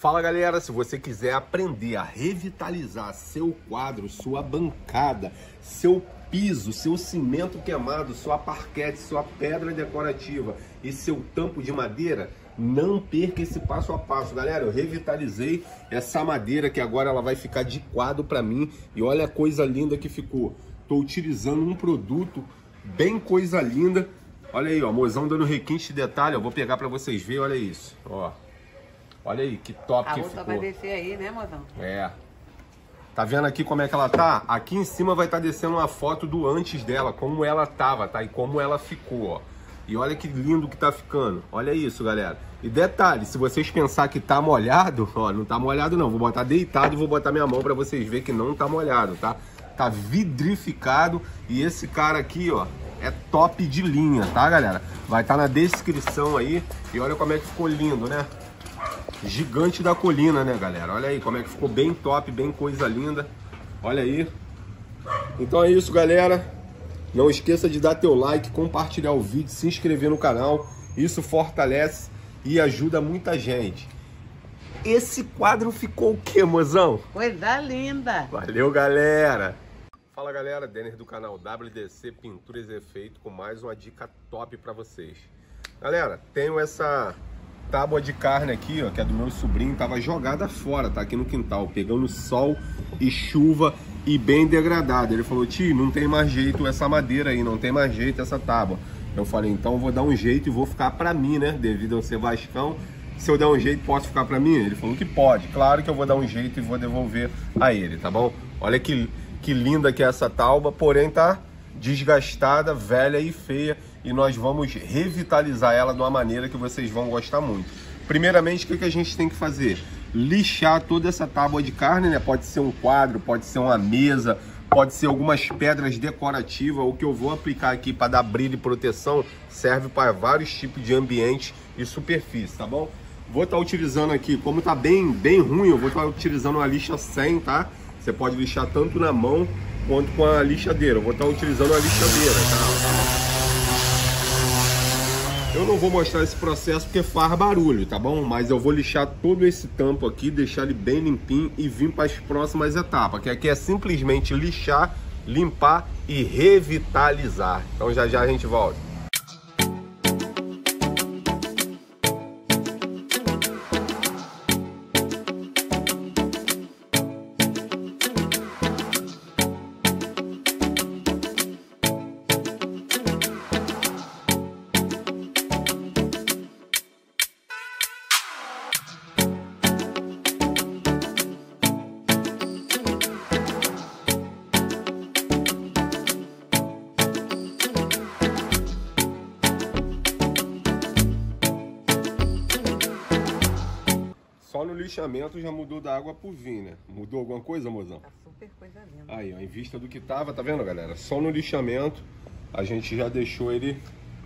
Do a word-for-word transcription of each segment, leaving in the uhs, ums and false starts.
Fala galera, se você quiser aprender a revitalizar seu quadro, sua bancada, seu piso, seu cimento queimado, sua parquete, sua pedra decorativa e seu tampo de madeira, não perca esse passo a passo. Galera, eu revitalizei essa madeira que agora ela vai ficar de quadro para mim e olha a coisa linda que ficou. Estou utilizando um produto bem coisa linda. Olha aí, ó, mozão dando requinte de detalhe, eu vou pegar para vocês verem, olha isso, ó. Olha aí, que top a que outra ficou. vai descer aí, né, mozão? É. Tá vendo aqui como é que ela tá? Aqui em cima vai estar tá descendo uma foto do antes dela, como ela tava, tá? E como ela ficou, ó. E olha que lindo que tá ficando. Olha isso, galera. E detalhe, se vocês pensar que tá molhado, ó, não tá molhado não. Vou botar deitado e vou botar minha mão pra vocês verem que não tá molhado, tá? Tá vidrificado e esse cara aqui, ó, é top de linha, tá, galera? Vai estar tá na descrição aí. E olha como é que ficou lindo, né? Gigante da colina, né, galera? Olha aí como é que ficou bem top, bem coisa linda. Olha aí. Então é isso, galera. Não esqueça de dar teu like, compartilhar o vídeo, se inscrever no canal. Isso fortalece e ajuda muita gente. Esse quadro ficou o quê, mozão? Coisa linda! Valeu, galera! Fala, galera. Denner do canal W D C Pinturas e Efeito com mais uma dica top para vocês. Galera, tenho essa tábua de carne aqui, ó, que é do meu sobrinho, tava jogada fora, tá aqui no quintal, pegando sol e chuva e bem degradada. Ele falou: tio, não tem mais jeito essa madeira aí, não tem mais jeito essa tábua. Eu falei: então eu vou dar um jeito e vou ficar pra mim, né, devido a eu ser vascão. Se eu der um jeito, posso ficar pra mim? Ele falou que pode. Claro que eu vou dar um jeito e vou devolver a ele, tá bom? Olha que, que linda que é essa tábua, porém tá desgastada, velha e feia, e nós vamos revitalizar ela de uma maneira que vocês vão gostar muito. Primeiramente, o que, que a gente tem que fazer? Lixar toda essa tábua de carne, né? Pode ser um quadro, pode ser uma mesa, pode ser algumas pedras decorativas. O que eu vou aplicar aqui para dar brilho e proteção serve para vários tipos de ambientes e superfície, tá bom? Vou estar utilizando aqui, como tá bem, bem ruim, eu vou estar utilizando uma lixa cem, tá? Você pode lixar tanto na mão quanto com a lixadeira. Eu vou estar utilizando a lixadeira, tá? Eu não vou mostrar esse processo porque faz barulho, tá bom? Mas eu vou lixar todo esse tampo aqui, deixar ele bem limpinho e vir para as próximas etapas, que aqui é simplesmente lixar, limpar e revitalizar. Então já já a gente volta. Só no lixamento já mudou da água pro vinho, né? Mudou alguma coisa, mozão? Tá super coisa linda. Aí, ó, em vista do que tava, tá vendo, galera? Só no lixamento a gente já deixou ele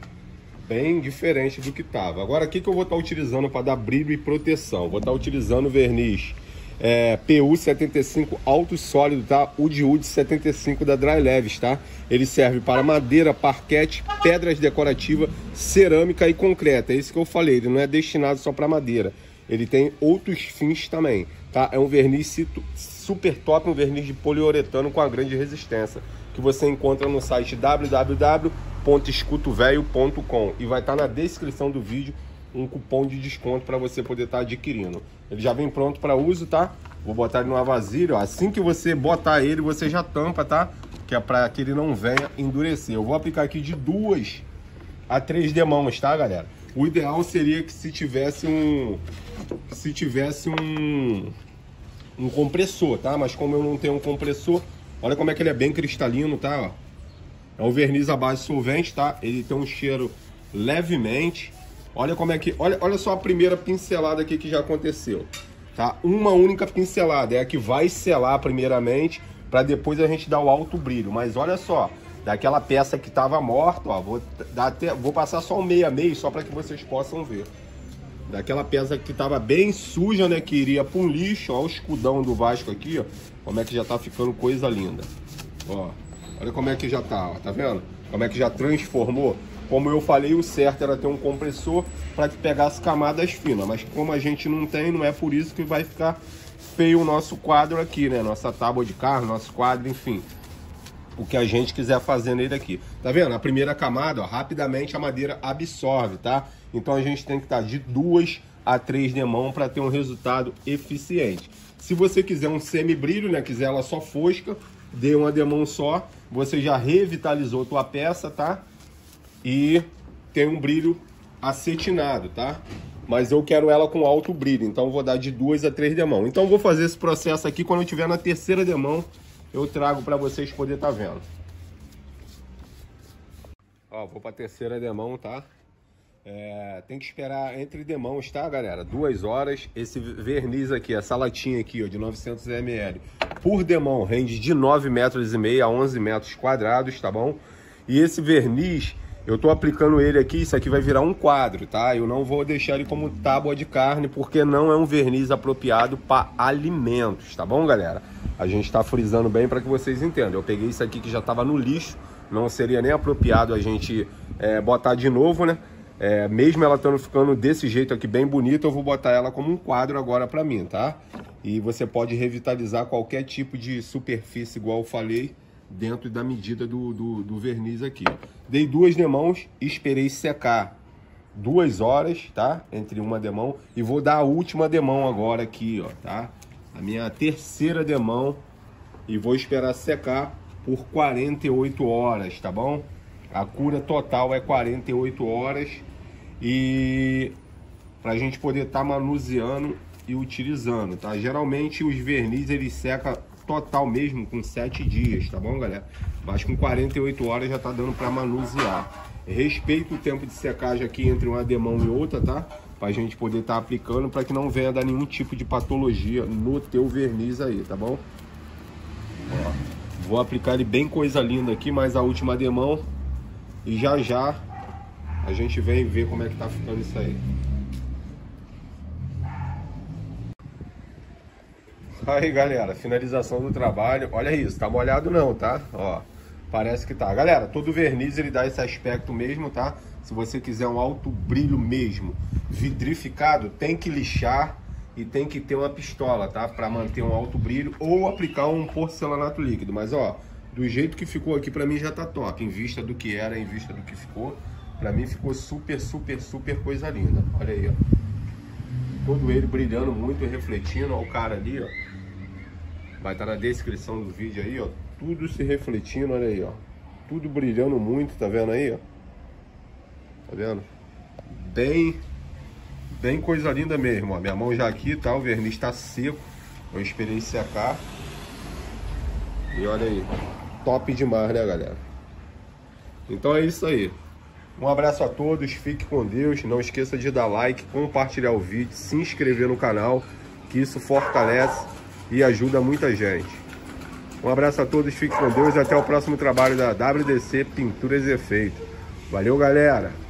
bem diferente do que tava. Agora, o que, que eu vou estar utilizando para dar brilho e proteção? Vou estar utilizando verniz é, P U setenta e cinco alto e sólido, tá? Wood Wood setenta e cinco da Dry Leves, tá? Ele serve para madeira, parquete, pedras decorativas, cerâmica e concreto. É isso que eu falei, ele não é destinado só para madeira. Ele tem outros fins também, tá? É um verniz super top, um verniz de poliuretano com a grande resistência, que você encontra no site w w w ponto escuto velho ponto com e vai estar na descrição do vídeo um cupom de desconto para você poder estar adquirindo. Ele já vem pronto para uso, tá? Vou botar ele numa vasilha, ó. Assim que você botar ele, você já tampa, tá? Que é para que ele não venha endurecer. Eu vou aplicar aqui de duas a três demãos, tá, galera? O ideal seria que se tivesse um se tivesse um um compressor, tá? Mas como eu não tenho um compressor, olha como é que ele é bem cristalino, tá? Ó. É um verniz à base solvente, tá? Ele tem um cheiro levemente. Olha como é que, olha, olha só a primeira pincelada aqui que já aconteceu, tá? Uma única pincelada é a que vai selar primeiramente, para depois a gente dar o alto brilho. Mas olha só, daquela peça que estava morta, ó, vou dar até, vou passar só um meio a meio só para que vocês possam ver. Daquela peça que estava bem suja, né, que iria para um lixo, ó, o escudão do Vasco aqui, ó, como é que já tá ficando coisa linda. Ó, olha como é que já tá, ó, tá vendo? Como é que já transformou? Como eu falei, o certo era ter um compressor para que pegasse camadas finas, mas como a gente não tem, não é por isso que vai ficar feio o nosso quadro aqui, né? Nossa tábua de carro, nosso quadro, enfim. O que a gente quiser fazer nele aqui. Tá vendo? A primeira camada, ó, rapidamente a madeira absorve, tá? Então a gente tem que estar de duas a três demão para ter um resultado eficiente. Se você quiser um semi-brilho, né? Quiser ela só fosca, dê uma demão só. Você já revitalizou tua peça, tá? E tem um brilho acetinado, tá? Mas eu quero ela com alto brilho, então vou dar de duas a três demão. Então vou fazer esse processo aqui, quando eu tiver na terceira demão, eu trago para vocês poderem estar vendo. Ó, vou para a terceira demão, tá? É, tem que esperar entre demãos, tá, galera? Duas horas. Esse verniz aqui, essa latinha aqui, ó, de novecentos mililitros por demão, rende de nove metros e meio a onze metros quadrados, tá bom? E esse verniz, eu tô aplicando ele aqui, isso aqui vai virar um quadro, tá? Eu não vou deixar ele como tábua de carne, porque não é um verniz apropriado para alimentos, tá bom, galera? A gente tá frisando bem para que vocês entendam. Eu peguei isso aqui que já tava no lixo, não seria nem apropriado a gente é, botar de novo, né? É, mesmo ela estando ficando desse jeito aqui bem bonita, eu vou botar ela como um quadro agora para mim, tá? E você pode revitalizar qualquer tipo de superfície, igual eu falei, dentro da medida do, do, do verniz aqui. Dei duas demãos, esperei secar duas horas, tá? Entre uma demão, e vou dar a última demão agora aqui, ó, tá? A minha terceira demão, e vou esperar secar por quarenta e oito horas, tá bom? A cura total é quarenta e oito horas, e pra gente poder estar tá manuseando e utilizando, tá? Geralmente os verniz eles secam total mesmo com sete dias, tá bom, galera? Mas com quarenta e oito horas já tá dando para manusear. Respeito o tempo de secagem aqui entre uma demão e outra, tá? Pra gente poder estar tá aplicando, para que não venha dar nenhum tipo de patologia no teu verniz aí, tá bom? Ó, vou aplicar ele bem coisa linda aqui, mais a última demão, e já já a gente vem ver como é que tá ficando isso aí. Aí, galera, finalização do trabalho. Olha isso, tá molhado não, tá? Ó, parece que tá. Galera, todo verniz ele dá esse aspecto mesmo, tá? Se você quiser um alto brilho mesmo, vidrificado, tem que lixar e tem que ter uma pistola, tá? Para manter um alto brilho, ou aplicar um porcelanato líquido. Mas, ó, do jeito que ficou aqui, pra mim já tá top. Em vista do que era, em vista do que ficou, pra mim ficou super, super, super coisa linda. Olha aí, ó. Todo ele brilhando muito e refletindo. Ó, o cara ali, ó. Vai estar na descrição do vídeo aí, ó. Tudo se refletindo, olha aí, ó. Tudo brilhando muito, tá vendo aí, ó? Tá vendo? Bem, bem coisa linda mesmo, ó. Minha mão já aqui, tá? O verniz tá seco. Eu esperei secar. E olha aí. Top demais, né, galera? Então é isso aí. Um abraço a todos, fique com Deus. Não esqueça de dar like, compartilhar o vídeo, se inscrever no canal, que isso fortalece e ajuda muita gente. Um abraço a todos, fique com Deus e até o próximo trabalho da W D C Pinturas e Efeitos. Valeu, galera!